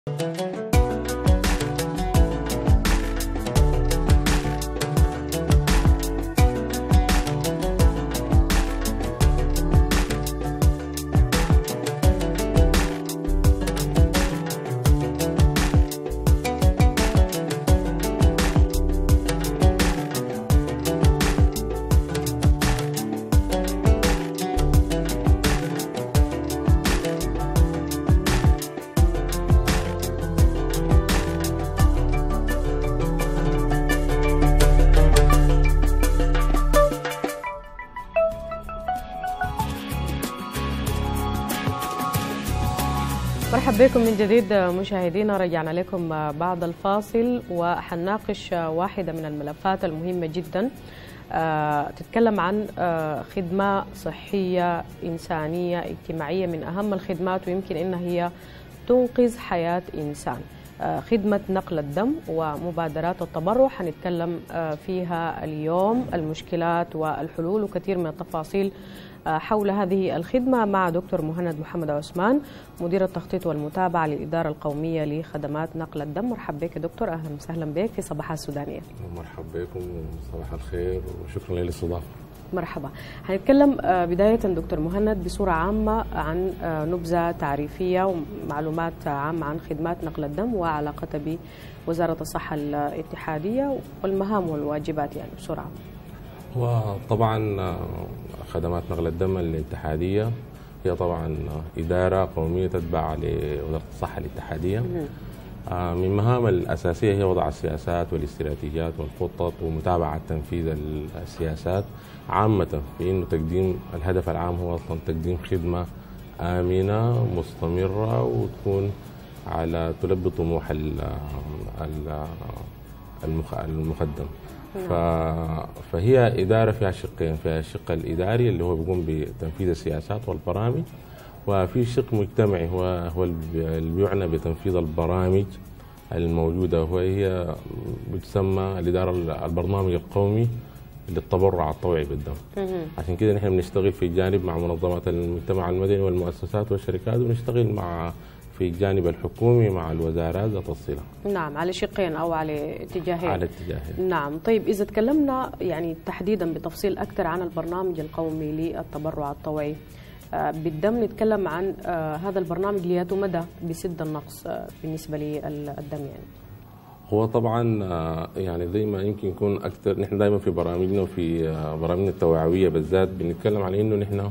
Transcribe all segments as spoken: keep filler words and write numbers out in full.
مرحبا بكم من جديد مشاهدينا. رجعنا لكم بعد الفاصل وحنناقش واحدة من الملفات المهمة جدا تتكلم عن خدمة صحية إنسانية اجتماعية من أهم الخدمات ويمكن إنها هي تنقذ حياة إنسان، خدمة نقل الدم ومبادرات التبرع. حنتكلم فيها اليوم المشكلات والحلول وكثير من التفاصيل حول هذه الخدمة مع دكتور مهند محمد عثمان، مدير التخطيط والمتابعة للإدارة القومية لخدمات نقل الدم. مرحبا بك دكتور، أهلا وسهلا بك في صباحها السودانية. مرحبا بكم وصباح الخير وشكرا للاستضافة. مرحبا. هنتكلم بداية دكتور مهند بصورة عامة عن نبذة تعريفية ومعلومات عامة عن خدمات نقل الدم وعلاقتها بوزارة الصحة الاتحادية والمهام والواجبات، يعني بصورة عامة. وطبعا خدمات نقل الدم الاتحادية هي طبعا إدارة قومية تتبع لوزارة الصحة الاتحادية. من مهام الأساسية هي وضع السياسات والاستراتيجيات والخطط ومتابعة تنفيذ السياسات عامة، في إنه تقديم الهدف العام هو أصلا تقديم خدمة آمنة مستمرة وتكون على تلبي طموح المقدم. فهي إدارة فيها شقين، فيها الشق الإداري اللي هو بيقوم بتنفيذ السياسات والبرامج، وفي شق مجتمعي هو هو اللي بيعنى بتنفيذ البرامج الموجودة، وهي بتسمى الإدارة البرنامج القومي للتبرع الطوعي بالدم. عشان كده نحن بنشتغل في الجانب مع منظمات المجتمع المدني والمؤسسات والشركات، ونشتغل مع في الجانب الحكومي مع الوزارات ذات الصلة. نعم، على شقين أو على اتجاهين. على اتجاهين. نعم. طيب إذا تكلمنا يعني تحديدا بتفصيل أكثر عن البرنامج القومي للتبرع الطوعي بالدم، نتكلم عن هذا البرنامج لياته مدى بسد النقص بالنسبة للدم. يعني هو طبعا يعني زي ما يمكن يكون أكثر، نحن دائما في برامجنا وفي برامجنا التوعوية بالذات بنتكلم على إنه نحن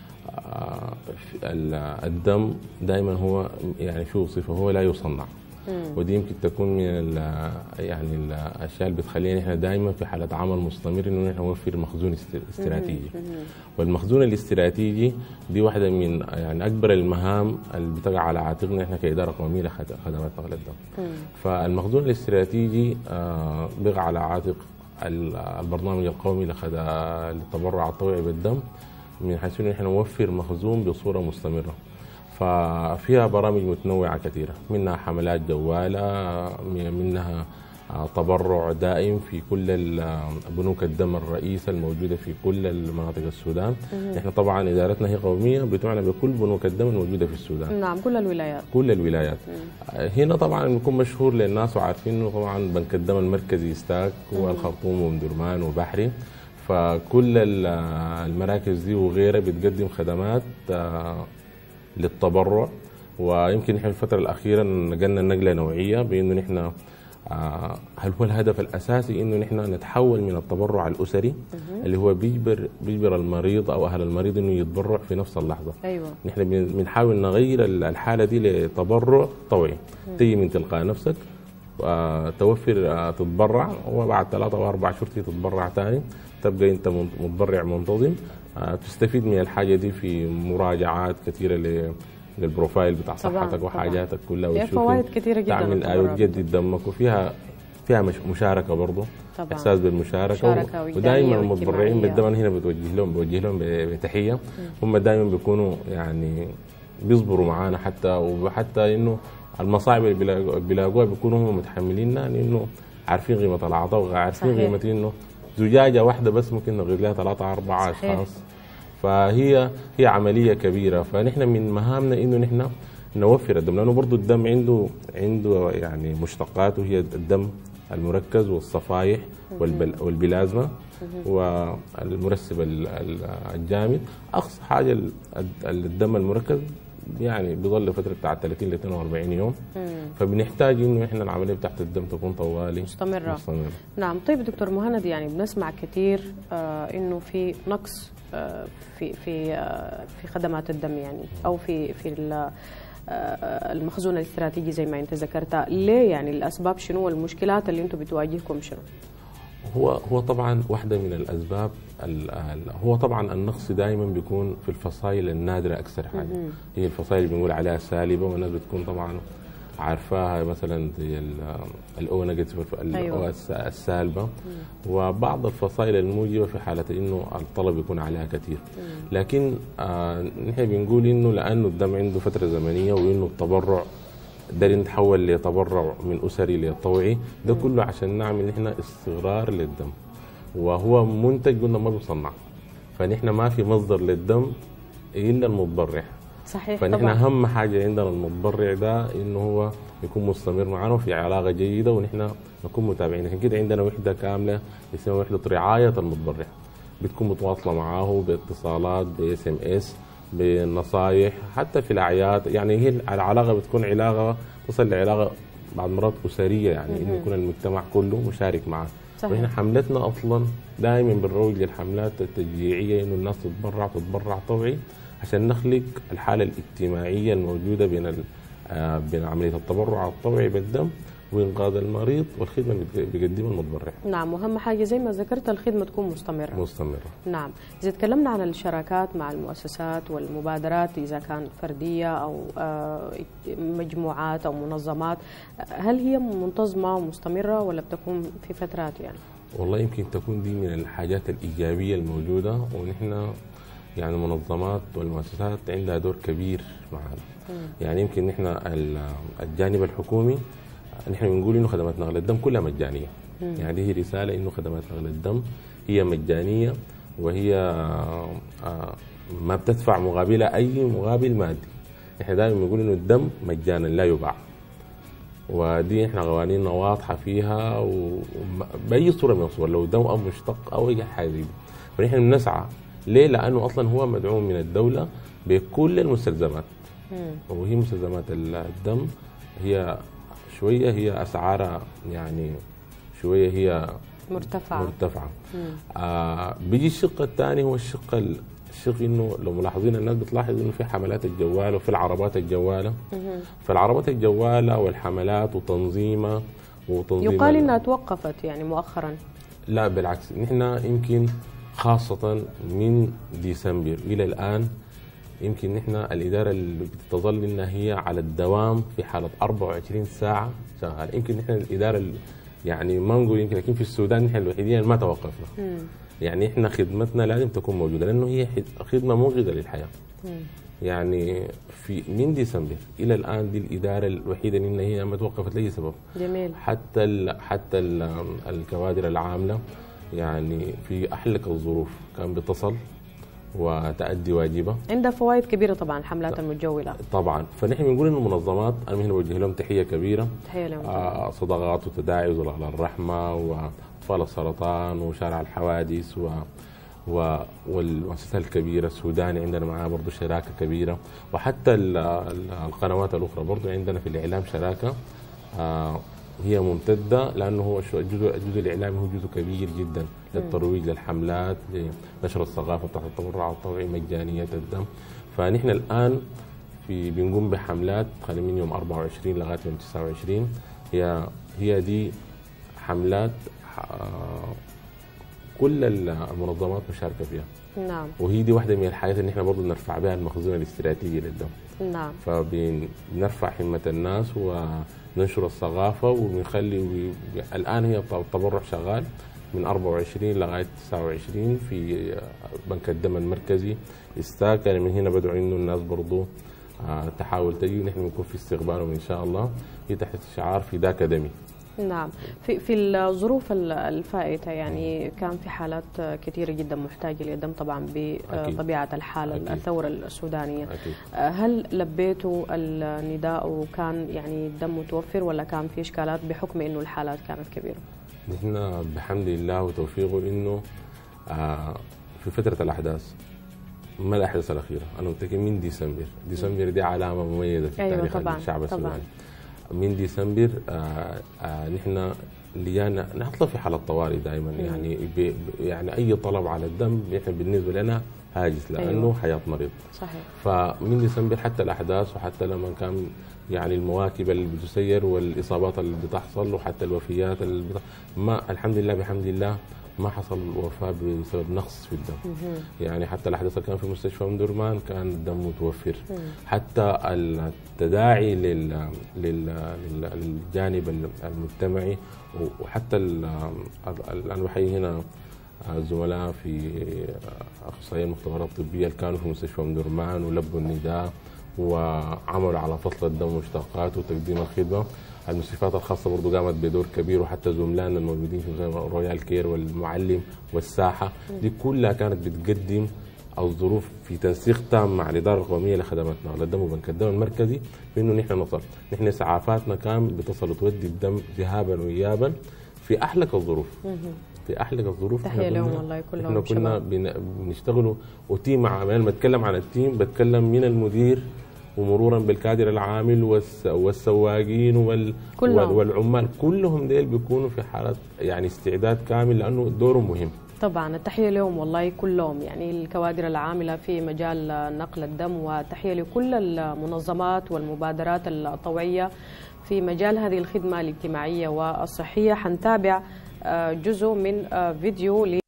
الدم دائما هو يعني شو صفه، هو لا يصنع. مم. ودي يمكن تكون من يعني الاشياء اللي بتخلينا احنا دائما في حاله عمل مستمر انه نحن نوفر مخزون استراتيجي. مم. والمخزون الاستراتيجي دي واحده من يعني اكبر المهام اللي بتقع على عاتقنا احنا كاداره قوميه لخدمات نقل الدم. مم. فالمخزون الاستراتيجي آه بيقع على عاتق البرنامج القومي للتبرع الطوعي بالدم، من حيث انه احنا نوفر مخزون بصوره مستمره. ففيها برامج متنوعه كثيره، منها حملات جواله، منها تبرع دائم في كل بنوك الدم الرئيسه الموجوده في كل المناطق السودان. احنا طبعا ادارتنا هي قوميه بتعنى بكل بنوك الدم الموجوده في السودان. نعم، كل الولايات. كل الولايات. مم. هنا طبعا بيكون مشهور للناس وعارفين انه طبعا بنك الدم المركزي استاك والخرطوم ومدرمان وبحري. فكل المراكز دي وغيرها بتقدم خدمات للتبرع، ويمكن نحن الفترة الأخيرة نقلنا نقلة نوعية بأنه نحن هل هو الهدف الأساسي إنه نحن نتحول من التبرع الأسري اللي هو بيجبر بيجبر المريض أو أهل المريض إنه يتبرع في نفس اللحظة. أيوة. نحن بنحاول نغير الحالة دي لتبرع طوعي، تيجي من تلقاء نفسك توفر تتبرع، وبعد ثلاثة أو أربع شهور تتبرع ثاني، تبقى أنت متبرع منتظم، تستفيد من الحاجة دي في مراجعات كثيرة للبروفايل بتاع صحتك وحاجاتك كلها، فيها فوائد كثيره جدا، تعمل آية تجدد دمك، وفيها فيها مشاركة برضه، إحساس بالمشاركة، ودائما المتبرعين بالدم هنا بتوجه لهم بوجه لهم بتحية. هم دائما بيكونوا يعني بيصبروا معانا، حتى وحتى إنه المصاعب اللي بيلاقوها بيكونوا هم متحمليننا، لأنه عارفين قيمة العطاء وعارفين قيمة إنه زجاجة واحدة بس ممكن نغير لها ثلاثة أربعة أشخاص. فهي هي عملية كبيرة. فنحن من مهامنا إنه نحن نوفر الدم، لانه برضه الدم عنده عنده يعني مشتقاته، هي الدم المركز والصفائح والبلازما والمرسب الجامد. اقصى حاجه الدم المركز يعني بيظل فتره بتاع ثلاثين ل اثنين وأربعين يوم، فبنحتاج انه احنا العمليه بتاعت الدم تكون طوالي مستمره. مستمره. نعم. طيب دكتور مهند، يعني بنسمع كثير آه انه في نقص آه في في آه في خدمات الدم، يعني او في في المخزون الاستراتيجي زي ما انت ذكرتها. ليه يعني الاسباب شنو والمشكلات اللي انتم بتواجهكم شنو؟ هو هو طبعا واحده من الاسباب، هو طبعا النقص دائما بيكون في الفصائل النادره اكثر حاجه، هي الفصائل اللي بنقول عليها سالبه، والناس بتكون طبعا عارفاها، مثلا زي الاو نيجاتيف، الاو السالبه، وبعض الفصائل الموجبه في حاله انه الطلب يكون عليها كثير. لكن آه نحن بنقول انه لانه الدم عنده فتره زمنيه، وانه التبرع ده نتحول لتبرع من اسري لطوعي، ده كله عشان نعمل نحن استغرار للدم، وهو منتج قلنا ما بيصنع، فنحن ما في مصدر للدم الا المتبرع. صحيح. فنحن طبعا اهم حاجه عندنا المتبرع ده انه هو يكون مستمر معنا في علاقه جيده، ونحن نكون متابعين. عشان كده عندنا وحده كامله اسمها وحده رعايه المتبرع، بتكون متواصله معاه باتصالات، باس ام اس، بالنصائح، حتى في الاعياد. يعني هي العلاقه بتكون علاقه تصل لعلاقه بعض مرات اسريه، يعني انه يكون المجتمع كله مشارك معاه. ونحن حملتنا اصلا دائما بنروج للحملات التشجيعيه، انه الناس تتبرع تتبرع طوعي، عشان نخلق الحاله الاجتماعيه الموجوده بين بين عمليه التبرع الطوعي بالدم وانقاذ المريض والخدمه اللي بيقدمها المتبرع. نعم. واهم حاجه زي ما ذكرت الخدمه تكون مستمره. مستمره. نعم. اذا تكلمنا عن الشراكات مع المؤسسات والمبادرات، اذا كان فرديه او مجموعات او منظمات، هل هي منتظمه ومستمره ولا بتكون في فترات يعني؟ والله يمكن تكون دي من الحاجات الايجابيه الموجوده، ونحن يعني المنظمات والمؤسسات عندها دور كبير معنا. يعني يمكن نحن الجانب الحكومي نحن بنقول انه خدمات نقل الدم كلها مجانيه. مم. يعني هي رساله انه خدمات نقل الدم هي مجانيه، وهي ما بتدفع مقابلها اي مقابل مادي. نحن دائما بنقول انه الدم مجانا لا يباع، ودي احنا قوانيننا واضحه فيها، وباي صوره من الصور، لو دم او مشتق او اي حاجه دي. فنحن بنسعى ليه؟ لانه اصلا هو مدعوم من الدوله بكل المستلزمات. مم. وهي مستلزمات الدم هي شويه هي اسعارها يعني شويه هي مرتفعه مرتفعه. آه بيجي الشق الثاني، هو الشق الشق انه لو ملاحظين الناس بتلاحظ انه في حملات الجواله وفي العربات الجواله. مم. فالعربات الجواله والحملات وتنظيمها وتنظيم يقال انها توقفت يعني مؤخرا. لا بالعكس، نحن يمكن خاصه من ديسمبر الى الان يمكن نحن الاداره اللي بتظل انها هي على الدوام في حاله أربعة وعشرين ساعه شغال. يمكن نحن الاداره يعني ما نقول يمكن، لكن في السودان نحن الوحيدين اللي ما توقفنا. مم. يعني احنا خدمتنا لازم تكون موجوده، لانه هي خدمه منقذه للحياه. مم. يعني في من ديسمبر الى الان دي الاداره الوحيده ان هي ما توقفت لاي سبب. جميل. حتى ال حتى ال الكوادر العامله يعني في احلك الظروف كان بتصل وتأدي واجبها. عندها فوائد كبيره طبعا الحملات المتجوله. طبعا، فنحن بنقول انه المنظمات انا هنا بوجه لهم تحيه كبيره. تحيه لهم. آه صدقات وتداعي وزلال الرحمه واطفال السرطان وشارع الحوادث و و والمؤسسات الكبيره السوداني عندنا معها برضه شراكه كبيره، وحتى ال ال القنوات الاخرى برضه عندنا في الاعلام شراكه آه هي ممتده، لانه هو الجزء الجزء الاعلامي هو جزء كبير جدا للترويج للحملات، لنشر الثقافه بتاعت التبرع الطوعي، مجانيه الدم. فنحن الان في بنقوم بحملات خلينا من يوم أربعة وعشرين لغايه يوم تسعة وعشرين، هي هي دي حملات كل المنظمات مشاركه فيها. نعم. وهي دي واحده من الحاجات اللي احنا برضه بنرفع بها المخزون الاستراتيجي للدم. نعم. فبنرفع همه الناس وننشر الثقافه، وبنخلي الان هي التبرع شغال من أربعة وعشرين لغايه تسعة وعشرين في بنك الدم المركزي استاك. يعني من هنا بدعو انه الناس برضه تحاول تجي، نحن بنكون في استقبالهم ان شاء الله. هي تحت شعار فداك دمي. نعم. في في الظروف الفائتة يعني كان في حالات كثيرة جدا محتاجة للدم طبعا بطبيعة الحال. أكيد. الثورة السودانية. أكيد. هل لبيتوا النداء وكان يعني الدم متوفر ولا كان في إشكالات بحكم إنه الحالات كانت كبيرة؟ نحن بحمد الله وتوفيقه إنه آه في فترة الأحداث، ما الأحداث الأخيرة، أنا متأكد من ديسمبر، ديسمبر دي علامة مميزة في أيوة تاريخ طبعاً الشعب طبعاً. السوداني. من ديسمبر آه آه نحن ليانا نحطها في حالة طوارئ دائما. مم. يعني بي يعني أي طلب على الدم نحن بالنسبة لنا هاجس لأنه أيوة. حياة مريض. صحيح. فمن ديسمبر حتى الأحداث وحتى لما كان يعني المواكب اللي بتسير والإصابات اللي بتحصل وحتى الوفيات اللي بتحصل، ما الحمد لله بحمد الله ما حصل وفاة بسبب نقص في الدم. مم. يعني حتى الأحداث اللي كان في مستشفى أم درمان كان الدم متوفر. مم. حتى التداعي لل... لل... للجانب المجتمعي وحتى ال... أنا بحيي هنا الزملاء في أخصائيين المختبرات الطبية اللي كانوا في مستشفى أم درمان ولبوا النداء وعملوا على فصل الدم ومشتقاته وتقديم الخدمة. المستشفيات الخاصة برضو قامت بدور كبير، وحتى زملائنا الموجودين في رويال كير والمعلم والساحة دي كلها كانت بتقدم الظروف في تنسيق تام مع الإدارة القومية لخدمات نقل الدم وبنك الدم المركزي بأنه نحن نصل. نحن إسعافاتنا كان بتصل وتودي الدم ذهابا وإيابا في أحلك الظروف. في أحلك الظروف. تحية لهم والله كلهم. احنا كنا بنشتغلوا وتيم مع أنا بتكلم عن التيم، بتكلم من المدير ومرورا بالكادر العامل والسواقين وال والعمال، كلهم ديل بيكونوا في حالة يعني استعداد كامل لأنه دورهم مهم. طبعا التحية لهم والله كلهم، يعني الكوادر العاملة في مجال نقل الدم، وتحية لكل المنظمات والمبادرات الطوعية في مجال هذه الخدمة الاجتماعية والصحية. حنتابع جزء من فيديو ل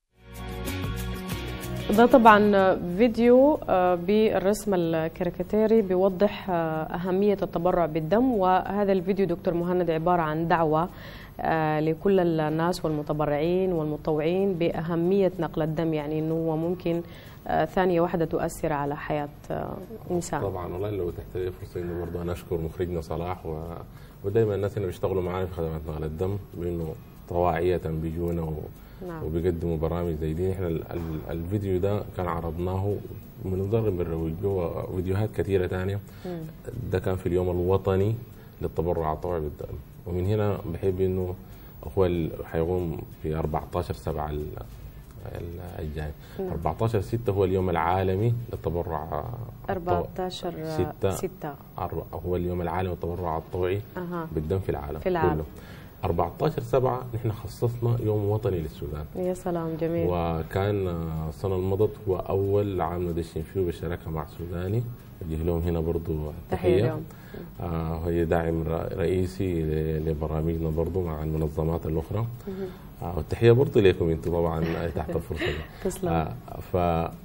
ده طبعا فيديو بالرسم الكاريكاتيري بيوضح أهمية التبرع بالدم، وهذا الفيديو دكتور مهند عبارة عن دعوة لكل الناس والمتبرعين والمتطوعين بأهمية نقل الدم، يعني أنه هو ممكن ثانية واحدة تؤثر على حياة إنسان. طبعا والله لو تحت لي فرصة إنه برضه أنا أشكر مخرجنا صلاح و... ودائما الناس اللي بيشتغلوا معانا في خدمات نقل الدم بأنه طواعية بيجونا و... نعم. وبيقدموا برامج زي دي. احنا ال... ال... الفيديو ده كان عرضناه بنضرب بنروج له فيديوهات كثيرة ثانية. ده كان في اليوم الوطني للتبرع الطوعي بالدم، ومن هنا بحب انه هو حيقوم في أربعة عشر سبعة الجاي. أربعة عشر ستة هو اليوم العالمي للتبرع. أربعة عشر ستة هو اليوم العالمي للتبرع الطوعي أه. بالدم في العالم, في العالم. كله. أربعة عشر سبعة نحن خصصنا يوم وطني للسودان. يا سلام جميل. وكان السنة المضت هو أول عام ندشن فيه بالشراكة مع السوداني، أوجه لهم هنا برضو تحية. آه هي داعم رئيسي لبرامجنا برضو مع المنظمات الأخرى. آه والتحية برضو لكم أنتم طبعا تحت الفرصة دي. تسلم. آه ف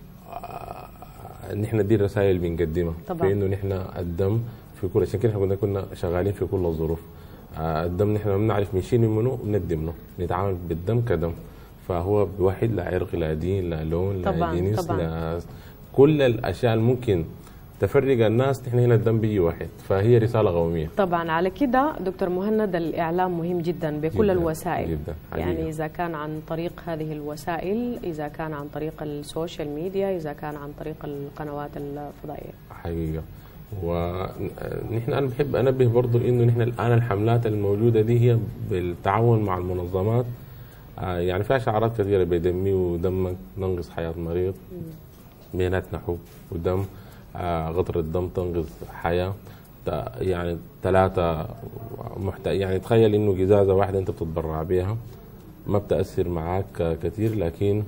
نحن دي الرسائل اللي بنقدمها في إنه نحن الدم في كل، عشان كده كنا كنا شغالين في كل الظروف. آه الدم نحن ما بنعرف نشيل منه وندم له، نتعامل بالدم كدم، فهو بواحد لا عرق لا دين لا لون لا جنس لا كل الأشياء اللي ممكن تفرق الناس، نحن هنا الدم بيجي واحد، فهي رسالة قومية. طبعا على كده دكتور مهند الإعلام مهم جدا بكل جداً الوسائل جدا يعني إذا كان عن طريق هذه الوسائل، إذا كان عن طريق السوشيال ميديا، إذا كان عن طريق القنوات الفضائية حقيقة. ونحن أنا بحب أنبه برضو إنه نحن الآن الحملات الموجودة دي هي بالتعاون مع المنظمات. يعني فيها شعارات كثيرة بدمي ودمك ننقذ حياة مريض، بيناتنا حب ودم، غطر الدم تنقذ حياة، يعني ثلاثة محت... يعني تخيل إنه قزازة واحدة أنت بتتبرع بها ما بتأثر معك كثير، لكن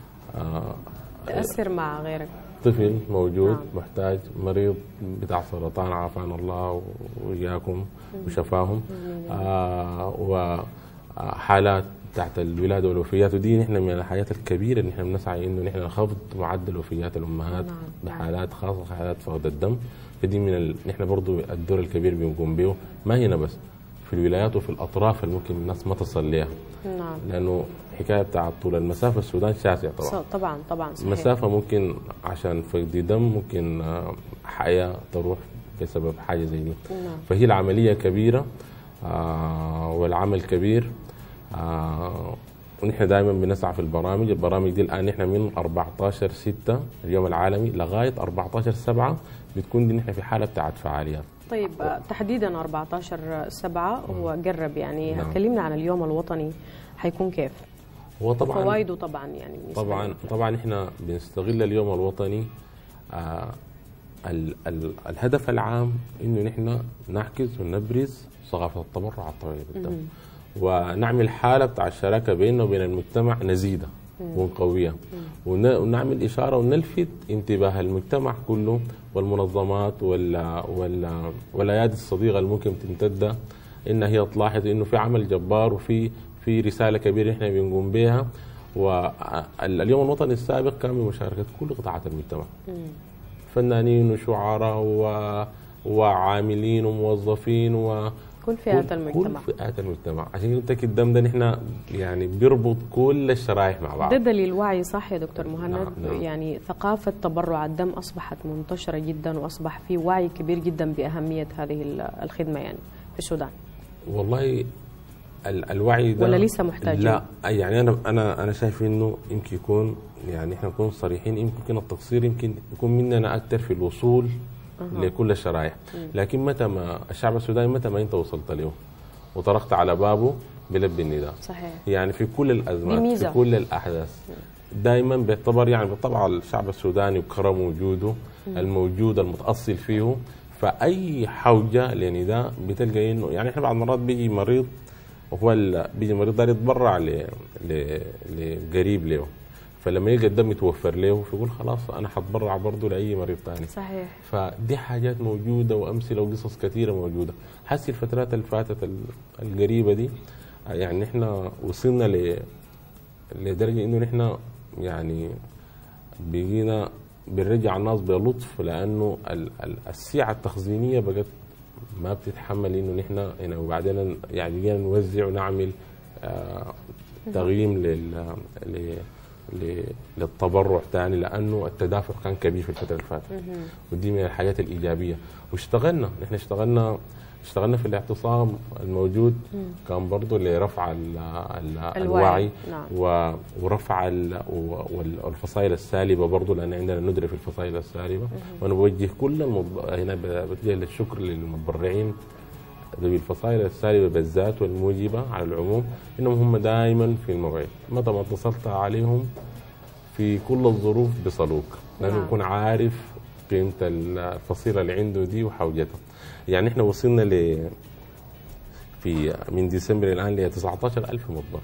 تأثر مع غيرك. طفل موجود نعم. محتاج مريض بتاع سرطان عافانا الله وإياكم وشفاهم، آه وحالات تحت الولادة والوفيات، ودي نحن من الحاجات الكبيرة اللي نحن بنسعى إنه نحن نخفض معدل وفيات الأمهات نعم. بحالات خاصة حالات فقد الدم. فدي من ال... نحن برضو الدور الكبير بنقوم به، ما هنا بس في الولايات وفي الأطراف اللي ممكن الناس ما تصل لها نعم. لأنه حكاية بتاع طول المسافة السودان شاسع طبعا طبعا طبعا صحيح. مسافة ممكن عشان فقد دم ممكن حياة تروح بسبب حاجة زي دي نعم. فهي العملية كبيرة. آه والعمل كبير. آه ونحن دائما بنسعى في البرامج، البرامج دي الان نحن من أربعة عشر ستة اليوم العالمي لغايه أربعة عشر سبعة بتكون دي نحن في حاله بتاعت فعاليات. طيب تحديدا أربعة عشر سبعة هو قرب يعني، نعم. كلمنا عن اليوم الوطني حيكون كيف؟ هو طبعا فوائده طبعا يعني طبعا طبعا احنا بنستغل اليوم الوطني. آه ال ال الهدف العام انه نحن نعكس ونبرز ثقافه التبرع الطبيعي بالدم، ونعمل حاله بتاع الشراكه بيننا وبين المجتمع نزيده ونقويها، ونعمل اشاره ونلفت انتباه المجتمع كله والمنظمات وال وال والايادي الصديقه اللي ممكن تمتد ان هي تلاحظ انه في عمل جبار وفي في رساله كبيره احنا بنقوم بها. واليوم الوطني السابق كان بمشاركه كل قطاعات المجتمع، فنانين وشعراء وعاملين وموظفين و كل فئات المجتمع كل فئات المجتمع. عشان كده متاكد الدم ده نحن يعني بيربط كل الشرائح مع بعض. ده دليل وعي صح يا دكتور مهند. نعم نعم. يعني ثقافه تبرع الدم اصبحت منتشره جدا، واصبح في وعي كبير جدا باهميه هذه الخدمه يعني في السودان. والله ال الوعي ده ولا لسه محتاجين؟ لا يعني انا انا انا شايف انه يمكن يكون يعني احنا نكون صريحين، يمكن التقصير يمكن يكون مننا اكثر في الوصول أه. لكل الشرائح، لكن متى ما الشعب السوداني متى ما انت وصلت له وطرقت على بابه بلبي النداء. صحيح. يعني في كل الازمات في كل الاحداث دائما بيعتبر يعني بالطبع الشعب السوداني وكرم وجوده الموجود المتاصل فيه، فاي حوجه لنداء بتلقى انه يعني احنا بعض المرات بيجي مريض وهو بيجي مريض ده يتبرع لقريب له، فلما يلقى الدم يتوفر له فيقول خلاص انا حتبرع برضه لاي مريض ثاني. صحيح. فدي حاجات موجوده وامثله وقصص كثيره موجوده. حسي الفترات اللي فاتت القريبه دي يعني احنا وصلنا ل لدرجه انه نحن يعني بقينا بنرجع الناس بلطف، لانه السعه التخزينيه بقت ما بتتحمل انه نحن هنا، وبعدين يعني بقينا نوزع ونعمل آه تغييم لل للتبرع ثاني، لانه التدافع كان كبير في الفتره اللي فاتت، ودي من الحاجات الايجابيه. واشتغلنا نحن اشتغلنا اشتغلنا في الاعتصام الموجود مم. كان برضه لرفع ال ال الوعي نعم. ورفع الفصائل السالبه برضه، لان عندنا ندره في الفصائل السالبه. وانا بوجه كل المض... هنا بتوجه الشكر للمتبرعين ذوي الفصائل السالبه بالذات والموجبه على العموم، انهم هم دائما في الموعد، متى ما اتصلت عليهم في كل الظروف بصلوك، لانه يكون عارف قيمه الفصيله اللي عنده دي وحوجتها. يعني احنا وصلنا ل في من ديسمبر الان ل تسعة عشر ألف متبرع.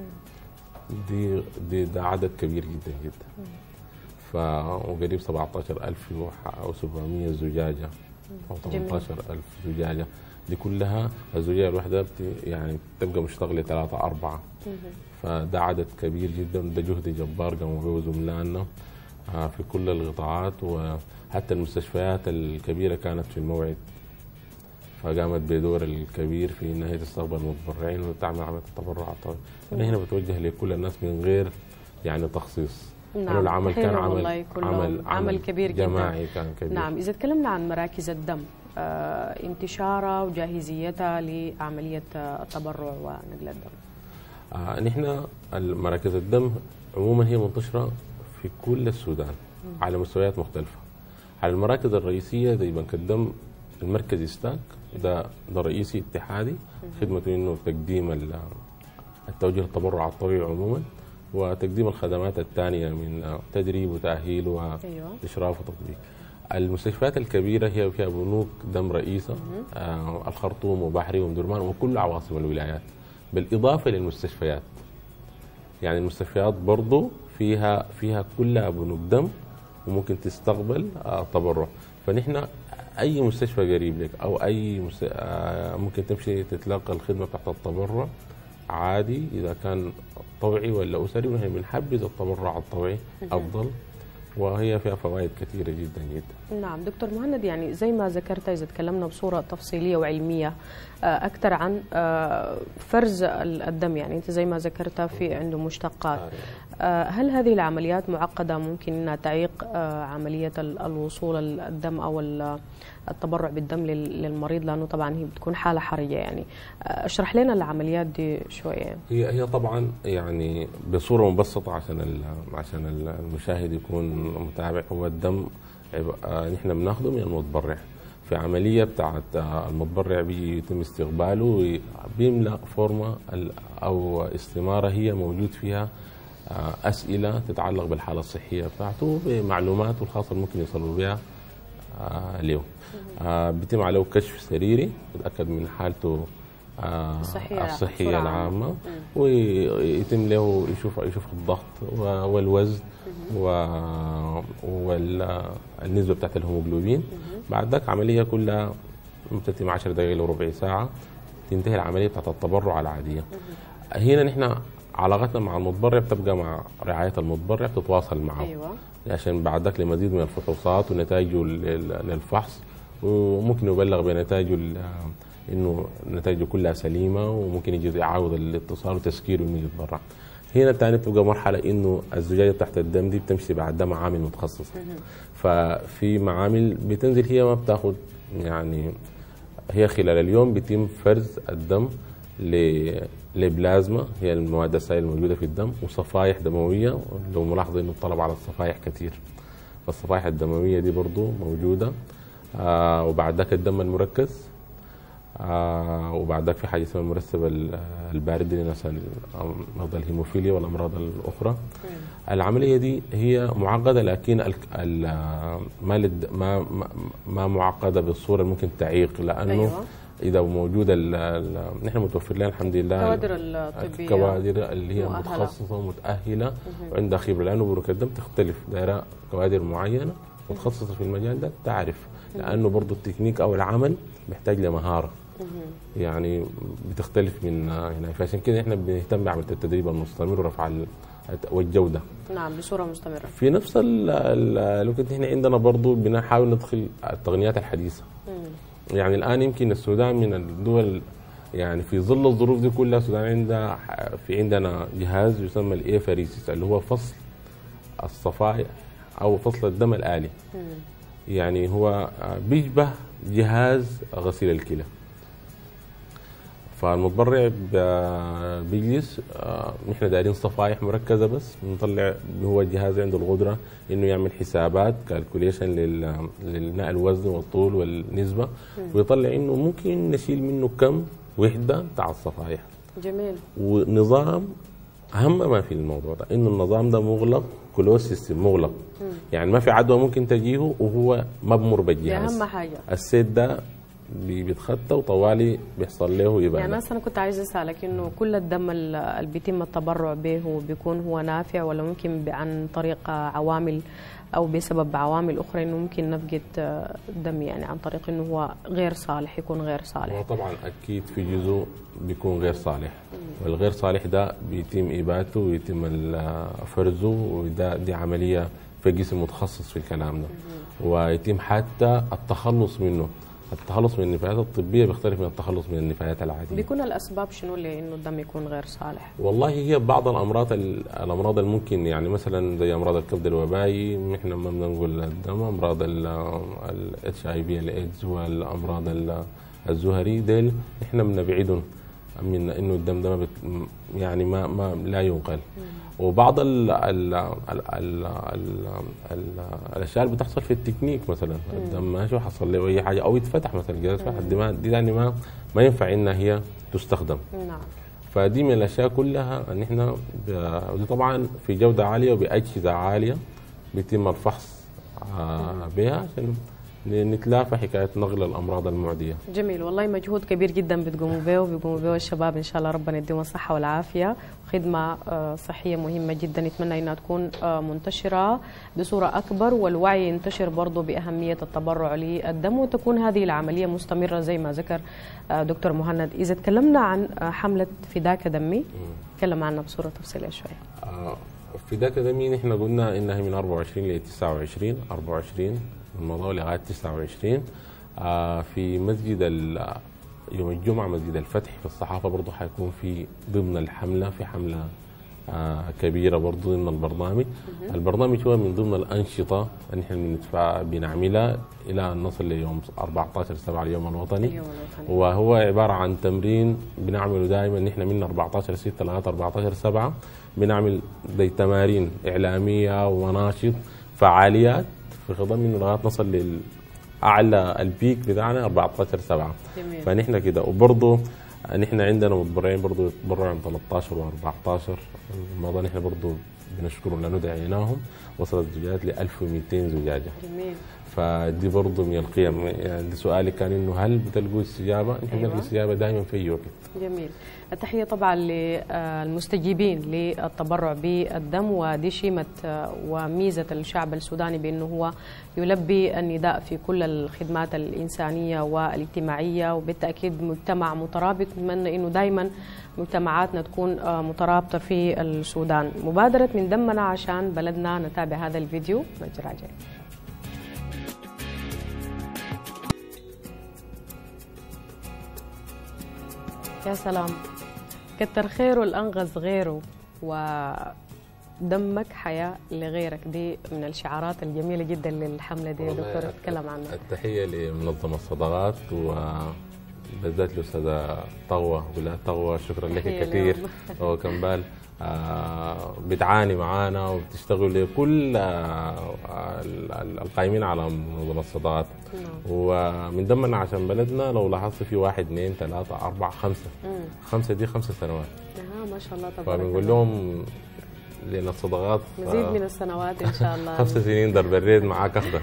دي دي ده عدد كبير جدا جدا. ف وقريب سبعة عشر ألف وسبعمية زجاجه او ثمانية عشر ألف زجاجه، دي كلها الزجاجه الواحده يعني تبقى مشتغله ثلاثه اربعه. فده عدد كبير جدا، ده جهد جبار قاموا به زملائنا في كل القطاعات، وحتى المستشفيات الكبيره كانت في الموعد، فقامت بدور الكبير في انها تستقبل المتبرعين وتعمل عمليه التبرع الطبي. انا هنا بتوجه لكل الناس من غير يعني تخصيص. نعم. العمل كان عمل عمل عمل كبير جماعي جدا. كان كبير. نعم. اذا تكلمنا عن مراكز الدم آه، انتشارها وجاهزيتها لعمليه التبرع ونقل الدم. آه نحن مراكز الدم عموما هي منتشره في كل السودان م. على مستويات مختلفه. على المراكز الرئيسيه زي بنك الدم المركزي ستاك، ده ده رئيسي اتحادي، خدمته انه تقديم التوجيه التبرع الطبيعي عموما، وتقديم الخدمات الثانيه من تدريب وتاهيل واشراف وتطبيق. المستشفيات الكبيره هي فيها بنوك دم رئيسه، آه الخرطوم وبحري ومدرمان وكل عواصم الولايات، بالاضافه للمستشفيات. يعني المستشفيات برضه فيها فيها كلها بنوك دم وممكن تستقبل آه تبرع. فنحن اي مستشفى قريب لك او اي مست... آه ممكن تمشي تتلقى الخدمه تحت التبرع عادي، اذا كان طوعي ولا اسري، ونحن بنحبذ التبرع الطوعي افضل، وهي فيها فوائد كثيره جدا جدا. نعم دكتور مهند، يعني زي ما ذكرت اذا تكلمنا بصوره تفصيليه وعلميه اكثر عن فرز الدم، يعني انت زي ما ذكرت في عنده مشتقات، هل هذه العمليات معقده ممكن انها تعيق عمليه الوصول الدم او التبرع بالدم للمريض، لانه طبعا هي بتكون حاله حرجه يعني. اشرح لنا العمليات دي شويه. هي هي طبعا يعني بصوره مبسطه عشان عشان المشاهد يكون متابع. هو الدم نحن بناخده من المتبرع في عمليه بتاعت المتبرع، بيتم استقباله، بيملا فورمه او استماره هي موجود فيها اسئله تتعلق بالحاله الصحيه بتاعته بمعلوماته الخاصه اللي ممكن يصلوا بها له. بيتم عليه كشف سريري يتاكد من حالته الصحيه, الصحية العامه، ويتم له يشوف يشوف الضغط والوزن والنسبه بتاعت الهيموجلوبين. بعد ذاك عمليه كلها بتتم عشر دقائق الى ربع ساعه، تنتهي العمليه بتاعت التبرع العاديه. هنا نحن علاقتنا مع المتبرع بتبقى مع رعايه المتبرع، بتتواصل معه أيوة. عشان بعد ذاك لمزيد من الفحوصات ونتائجه للفحص، وممكن يبلغ بنتائجه انه نتائجه كلها سليمه، وممكن يجي يعاود الاتصال وتسكيره انه يتبرع. هنا الثاني بتبقى مرحله انه الزجاجه تحت الدم دي بتمشي بعد معامل متخصصه. ففي معامل بتنزل هي ما بتاخد يعني، هي خلال اليوم بيتم فرز الدم لبلازما، هي المواد السائله الموجوده في الدم، وصفائح دمويه. لو ملاحظين انه الطلب على الصفائح كثير، فالصفائح الدمويه دي برضو موجوده. آه وبعد ذاك الدم المركز، آه وبعد ذاك في حاجه اسمها المرسب البارد لناس مرضى الهيموفيليا والامراض الاخرى. العمليه دي هي معقده، لكن ما ما ما معقده بالصوره اللي ممكن تعيق، لانه أيوة. اذا موجوده نحن متوفر لنا الحمد لله الكوادر الطبيه، الكوادر اللي هي مؤهلة. متخصصه ومتاهله وعندها خبره، لانه بنوك الدم تختلف، دايره كوادر معينه متخصصه في المجال ده تعرف، لانه برضه التكنيك او العمل بيحتاج لمهاره يعني بتختلف من هنا. فعشان كده احنا بنهتم بعمليه التدريب المستمر ورفع والجوده. نعم، بصوره مستمره. في نفس الوقت احنا عندنا برضه بنحاول ندخل التقنيات الحديثه. مم. يعني الان يمكن السودان من الدول يعني في ظل الظروف دي كلها، السودان عندها في عندنا جهاز يسمى الايفاريسيس، اللي هو فصل الصفائح او فصل الدم الآلي. مم. يعني هو بيشبه جهاز غسيل الكلى. فالمتبرع بيجلس، نحن دايرين صفائح مركزه بس بنطلع، هو الجهاز عنده القدره انه يعمل حسابات كالكوليشن للنقل الوزن والطول والنسبه، ويطلع انه ممكن نشيل منه كم وحده بتاع الصفائح. جميل. ونظام اهم ما في الموضوع ده انه النظام ده مغلق، كلوز سيستم مغلق. مم. يعني ما في عدوى ممكن تجيه وهو مبمر بالجهاز. اهم حاجه السيت ده بيتخطى وطوالي بيحصل له يبقى. يعني مثلا كنت عايز اسالك انه كل الدم اللي بيتم التبرع به بيكون هو نافع، ولا ممكن عن طريق عوامل او بسبب عوامل اخرى انه ممكن نفقد الدم، يعني عن طريق انه هو غير صالح، يكون غير صالح؟ هو طبعا اكيد في جزء بيكون غير صالح، والغير صالح ده بيتم اباته ويتم فرزه، وده دي عمليه في جسم متخصص في الكلام ده، ويتم حتى التخلص منه. التخلص من النفايات الطبيه بيختلف من التخلص من النفايات العاديه. بيكون الاسباب شنو لانه الدم يكون غير صالح؟ والله هي بعض الامراض الامراض الممكن، يعني مثلا زي امراض الكبد الوبائي، احنا ما بنقول الدم، امراض الاتش اي في الايدز والامراض الزهري، ديل احنا بنبعدهم من انه الدم ده يعني ما ما لا ينقل. وبعض ال ال ال ال ال ال الاشياء اللي بتحصل في التكنيك، مثلا الدم ماشي حصل له اي حاجه او يتفتح مثلا جهاز فتح الدماغ دي، يعني ما ما ينفع انها هي تستخدم. نعم. فدي من الاشياء كلها ان احنا ودي طبعا في جوده عاليه وباجهزه عاليه بيتم الفحص بها عشان نتلافى حكايه نقل الامراض المعديه. جميل، والله مجهود كبير جدا بتقوموا به وبيقوموا به الشباب، ان شاء الله ربنا يديهم الصحه والعافيه، خدمه صحيه مهمه جدا، نتمنى انها تكون منتشره بصوره اكبر، والوعي ينتشر برضه باهميه التبرع للدم، وتكون هذه العمليه مستمره زي ما ذكر دكتور مهند. اذا تكلمنا عن حمله فداك دمي، تكلم عنها بصوره تفصيليه شويه. فداك دمي نحن قلنا انها من أربعة وعشرين ل تسعة وعشرين أربعة وعشرين الموضوع لغايه تسعة وعشرين في مسجد يوم الجمعه، مسجد الفتح في الصحافه برضه حيكون في ضمن الحمله، في حمله آه كبيره برضه ضمن البرنامج. البرنامج هو من ضمن الانشطه اللي احنا بندفع بنعملها الى ان نصل ليوم أربعة عشر سبعة اليوم الوطني. اليوم الوطني. وهو عباره عن تمرين بنعمله دائما نحن من أربعة عشر ستة لغايه أربعة عشر سبعة، بنعمل زي تمارين اعلاميه ومناشط فعاليات في خضم انه لغايه نصل لل اعلى البيك بتاعنا أربعة عشر سبعة. فنحن كده. وبرضه نحن عندنا متبرعين برضه يتبرعوا من ثلاثة عشر و14. الموضوع نحن برضه بنشكرهم لانه دعيناهم، وصلت الزجاجات ل ألف ومئتين زجاجه. جميل. فدي برضه من القيم. يعني سؤالي كان انه هل بتلقوا استجابه؟ نحن بنلقى أيوة. استجابه دائما في اي وقت. جميل. التحيه طبعا للمستجيبين للتبرع بالدم، ودي شيمه وميزه الشعب السوداني بانه هو يلبي النداء في كل الخدمات الانسانيه والاجتماعيه، وبالتاكيد مجتمع مترابط. نتمنى انه دائما مجتمعاتنا تكون مترابطه في السودان. مبادره من دمنا عشان بلدنا، نتابع هذا الفيديو نرجع جاي. يا سلام، كتر خيره الأنغز غيره، ودمك حياة لغيرك. دي من الشعارات الجميلة جدا للحملة دي يا دكتور، اتكلم عنها. التحية لمنظمة الصداقات وبالذات الأستاذة طغوة ولا طغوة، شكرا لك كثير. وكمبال آه بتعاني معانا وبتشتغل لكل آه القائمين على منظمة الصداقات. ومن دمنا عشان بلدنا لو لاحظت في واحد اثنين ثلاثة أربعة خمسة مم. خمسة دي خمسة سنوات. آه ما شاء الله تبارك الله. فبنقول لهم لأن الصداقات مزيد من السنوات إن شاء الله. خمس سنين ضرب الريد معاك أخضر.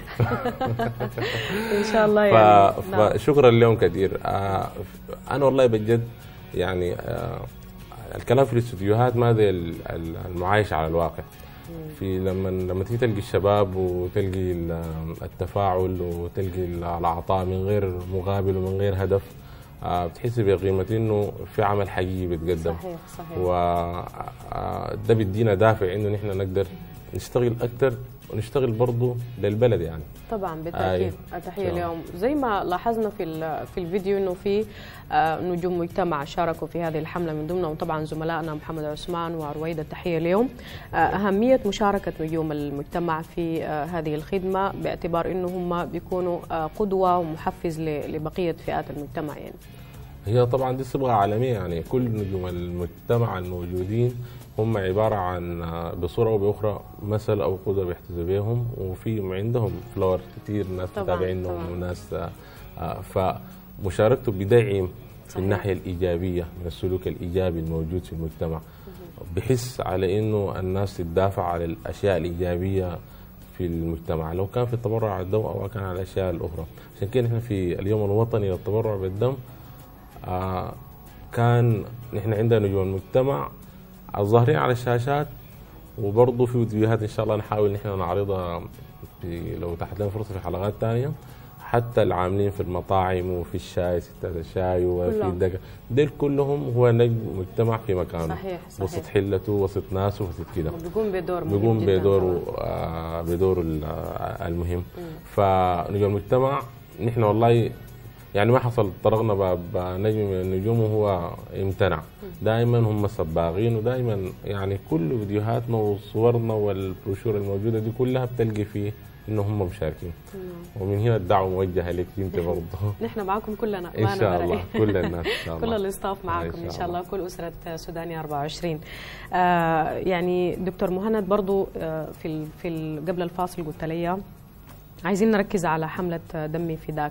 إن شاء الله يعني. ف... فشكرا لهم كثير. آه أنا والله بجد يعني آه الكلام في الاستديوهات ما زي المعايشة على الواقع. في لما لما تيجي تلقي الشباب وتلقي التفاعل وتلقي العطاء من غير مقابل ومن غير هدف، بتحس بقيمة انه في عمل حقيقي بيتقدم. صحيح صحيح. وده بيدينا دافع انه نحن نقدر نشتغل اكثر ونشتغل برضه للبلد يعني. طبعا بالتاكيد. التحيه اليوم زي ما لاحظنا في في الفيديو انه في نجوم مجتمع شاركوا في هذه الحمله، من ضمنهم طبعا زملائنا محمد عثمان ورويده. التحيه اليوم. اهميه مشاركه نجوم المجتمع في هذه الخدمه باعتبار انه هم بيكونوا قدوه ومحفز لبقيه فئات المجتمع يعني. هي طبعا دي صبغه عالميه يعني، كل نجوم المجتمع الموجودين هم عبارة عن بصورة أو بأخرى مثل أو قدوة بيحتذى بهم، وفي عندهم فلور كتير ناس متابعينهم وناس آه فمشاركته بدعم في الناحية الإيجابية من السلوك الإيجابي الموجود في المجتمع. بحس على إنه الناس تدافع على الأشياء الإيجابية في المجتمع، لو كان في التبرع على الدم أو كان على الأشياء الأخرى. عشان كده نحن في اليوم الوطني للتبرع بالدم آه كان نحن عندنا نجوم المجتمع الظاهرين على الشاشات، وبرضه في فيديوهات ان شاء الله نحاول نحن نعرضها في لو تحت لنا فرصه في حلقات ثانيه. حتى العاملين في المطاعم وفي الشاي، ستات الشاي وفي الدقه، دول كلهم هو نجم مجتمع في مكانه. صحيح صحيح. وسط حلته وسط ناسه وسط كده. بيقوم بدور مهم بيقوم بدور آه بدور المهم. فنجوم المجتمع نحن والله يعني ما حصل طرقنا باب نجم من النجوم وهو امتنع. دائما هم سباغين، ودائما يعني كل فيديوهاتنا وصورنا والبروشور الموجوده دي كلها بتلقي فيه انه هم مشاركين. ومن هنا الدعوه موجهه لك انت برضه. نحن معكم كلنا ان شاء الله، كل الناس ان شاء الله، كل الاستاف معكم ان شاء الله، كل اسره سوداني أربعة وعشرين. آه يعني دكتور مهند برضه آه في في قبل الفاصل قلت لي عايزين نركز على حمله دمي فداك.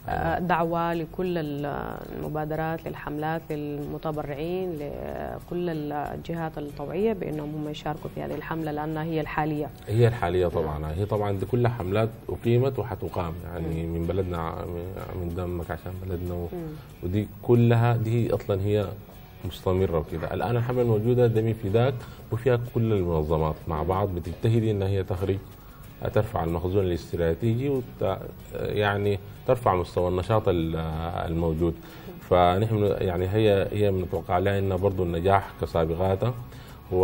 دعوة لكل المبادرات، للحملات، للمتبرعين، لكل الجهات الطوعية بأنهم هم يشاركوا في هذه الحملة لأنها هي الحالية. هي الحالية طبعا. هي طبعا دي كلها حملات أقيمت وحتقام يعني من بلدنا، من دمك عشان بلدنا و... ودي كلها دي أصلا هي مستمرة وكده. الآن الحملة الموجودة دمي فداك وفيها كل المنظمات مع بعض بتجتهد إن هي تخرج ترفع المخزون الاستراتيجي وت... يعني ترفع مستوى النشاط الموجود. فنحن يعني هي هي بنتوقع لها انها برضه النجاح كسابقاتها. و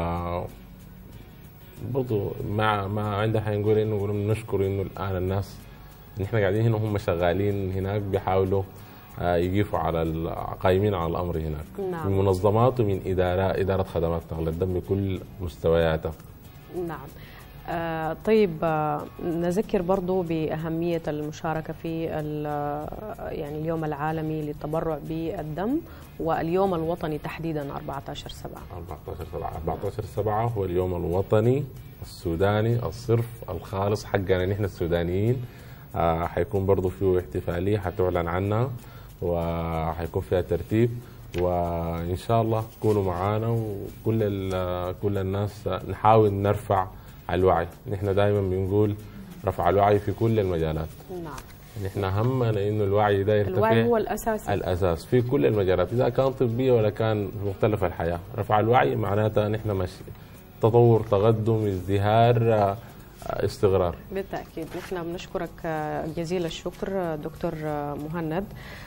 برضه مع ما عندها حنقول انه نشكر انه الان الناس نحن قاعدين هنا هم شغالين هناك بيحاولوا يقفوا على قائمين على الامر هناك. نعم. من منظمات ومن اداره اداره خدمات نقل الدم بكل مستوياتها. نعم. آه طيب، آه نذكر برضو بأهمية المشاركة في يعني اليوم العالمي للتبرع بالدم واليوم الوطني تحديدا أربعة عشر سبعة. أربعة عشر سبعة أربعة عشر سبعة هو اليوم الوطني السوداني الصرف الخالص حقنا نحن السودانيين. آه حيكون برضو فيه احتفالية حتعلن عنها وحيكون فيها ترتيب، وإن شاء الله تكونوا معانا وكل كل الناس نحاول نرفع الوعي. نحن دائما بنقول رفع الوعي في كل المجالات. نعم. نحن همنا انه الوعي ده يرتفع. الوعي هو الاساس. الاساس في كل المجالات، اذا كان طبيه ولا كان في مختلف الحياه. رفع الوعي معناتها نحن ماشي تطور، تقدم، ازدهار، استقرار. بالتاكيد. نحن بنشكرك جزيل الشكر دكتور مهند،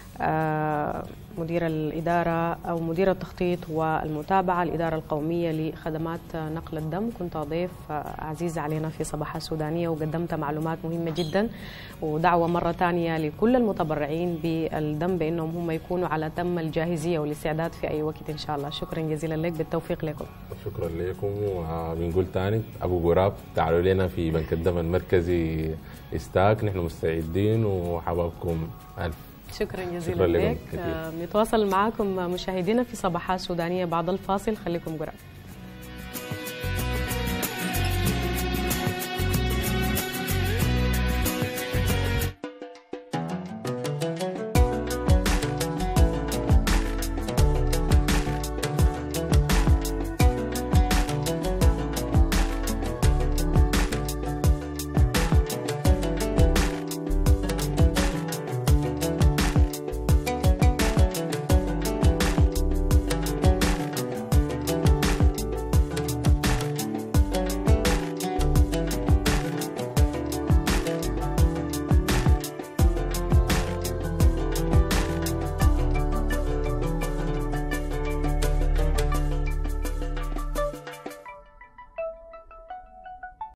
مدير الإدارة أو مدير التخطيط والمتابعة الإدارة القومية لخدمات نقل الدم. كنت ضيف عزيز علينا في صباحة السودانية وقدمت معلومات مهمة جدا، ودعوة مرة ثانية لكل المتبرعين بالدم بأنهم هم يكونوا على تم الجاهزية والاستعداد في أي وقت إن شاء الله. شكرا جزيلا لك، بالتوفيق لكم. شكرا لكم، وبنقول ثاني أبو قراب تعالوا لنا في بنك الدم المركزي استاك، نحن مستعدين وحبابكم ألف. شكرا جزيلا لك. نتواصل معكم مشاهدينا في صباحات سودانية بعد الفاصل، خليكم قريب.